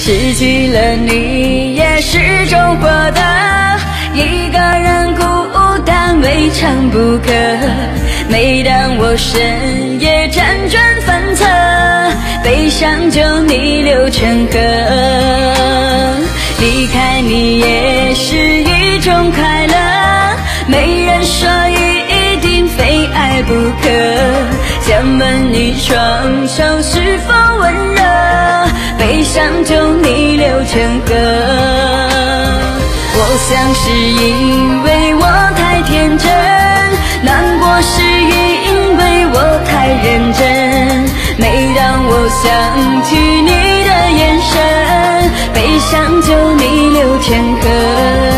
失去了你也是种获得，一个人孤单未尝不可。每当我深夜辗转反侧，悲伤就逆流成河。离开你也是一种快乐，没人说一定非爱不可。想问你双手是否温热，悲伤就逆流成河。我想是因为我太天真，难过是因为我太认真。每当我想起你的眼神，悲伤就逆流成河。